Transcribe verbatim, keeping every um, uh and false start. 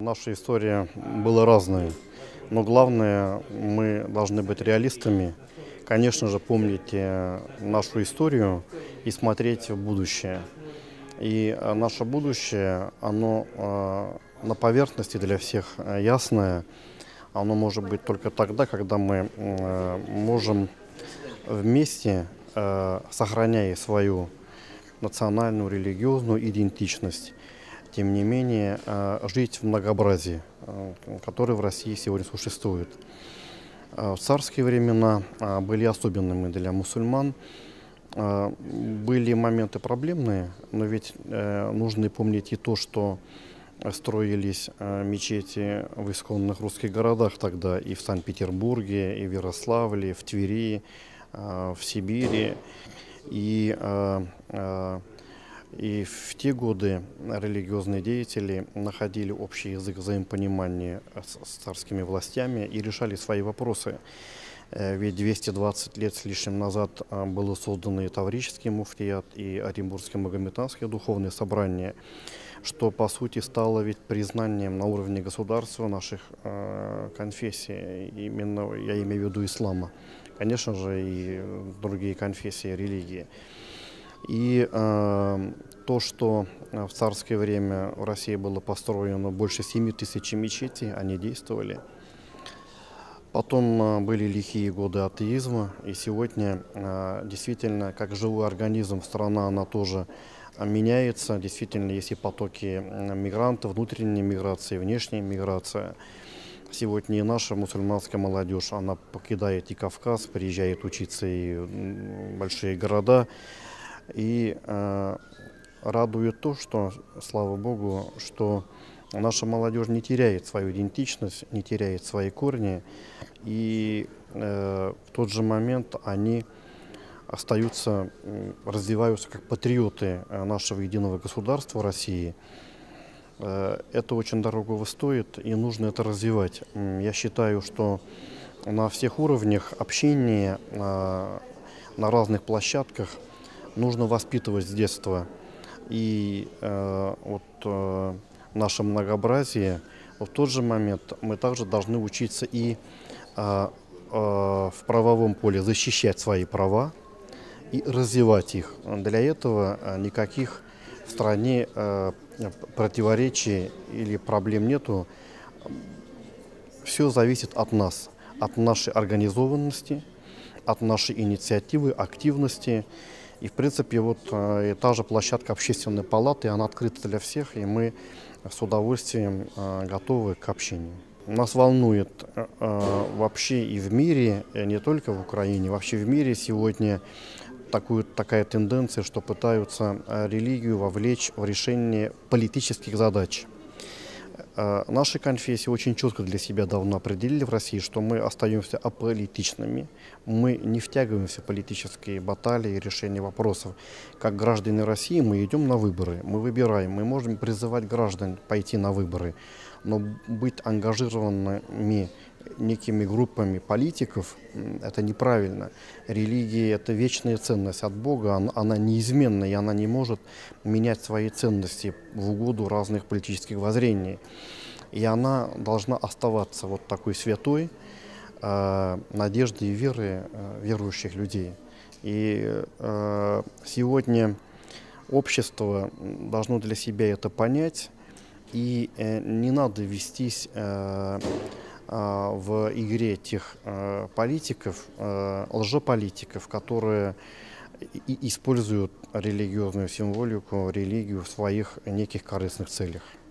наша история была разная, но главное, мы должны быть реалистами, конечно же, помнить э, нашу историю и смотреть в будущее. И э, наше будущее, оно э, на поверхности для всех э, ясное, оно может быть только тогда, когда мы э, можем вместе, э, сохраняя свою национальную, религиозную идентичность, тем не менее, э, жить в многообразии, э, которое в России сегодня существует. Э, В царские времена э, были особенными для мусульман. Э, Были моменты проблемные, но ведь э, нужно помнить и то, что строились э, мечети в исконных русских городах тогда, и в Санкт-Петербурге, и в Ярославле, в Твери, э, в Сибири. И э, э, И в те годы религиозные деятели находили общий язык взаимопонимания с, с царскими властями и решали свои вопросы. Э, Ведь двести двадцать лет с лишним назад а, было создано и Таврический муфтият, и Оренбургское Магометанское духовное собрание, что по сути стало ведь признанием на уровне государства наших э, конфессий, именно я имею в виду ислама, конечно же, и другие конфессии, религии. И э, то, что в царское время в России было построено больше семи тысяч мечетей, они действовали. Потом э, были лихие годы атеизма, и сегодня э, действительно, как живой организм, страна, она тоже э, меняется. Действительно, есть и потоки э, мигрантов, внутренняя миграция, внешняя миграция. Сегодня и наша мусульманская молодежь, она покидает и Кавказ, приезжает учиться и в большие города. И э, радует то, что, слава Богу, что наша молодежь не теряет свою идентичность, не теряет свои корни. И э, в тот же момент они остаются, э, развиваются как патриоты э, нашего единого государства России. Э, это очень дорогого стоит, и нужно это развивать. М, Я считаю, что на всех уровнях общения, э, на разных площадках нужно воспитывать с детства. И э, вот э, наше многообразие, но в тот же момент мы также должны учиться и э, э, в правовом поле защищать свои права и развивать их. Для этого э, никаких в стране э, противоречий или проблем нету. Все зависит от нас, от нашей организованности, от нашей инициативы, активности. И, в принципе, вот э, та же площадка общественной палаты, она открыта для всех, и мы с удовольствием э, готовы к общению. Нас волнует э, вообще и в мире, и не только в Украине, вообще в мире сегодня такую, такая тенденция, что пытаются э, религию вовлечь в решение политических задач. Наши конфессии очень четко для себя давно определили в России, что мы остаемся аполитичными, мы не втягиваемся в политические баталии и решения вопросов. Как граждане России мы идем на выборы, мы выбираем, мы можем призывать граждан пойти на выборы, но быть ангажированными некими группами политиков – это неправильно. Религия – это вечная ценность от Бога, она, она неизменна, и она не может менять свои ценности в угоду разных политических воззрений. И она должна оставаться вот такой святой э, надежды и веры э, верующих людей. И э, сегодня общество должно для себя это понять, и э, не надо вестись э, в игре тех э, политиков, э, лжеполитиков, которые и используют религиозную символику, религию в своих неких корыстных целях.